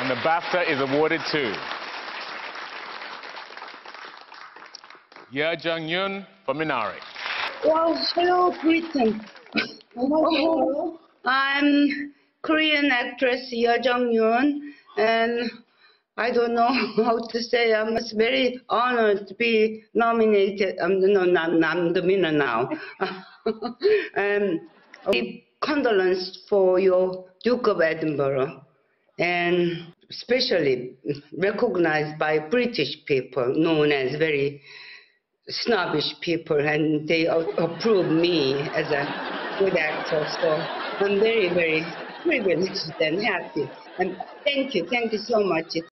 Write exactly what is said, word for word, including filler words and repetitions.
And the BAFTA is awarded to Yeojung-yoon for Minari. Well, hello, Britain. Oh, I'm Korean actress Yeojung-yoon, and I don't know how to say. I'm very honored to be nominated. Um, no, I'm, I'm the winner now. um, condolence for your Duke of Edinburgh, and especially recognized by British people, known as very snobbish people, and they approve me as a good actor. So I'm very, very privileged and happy. And thank you, thank you so much.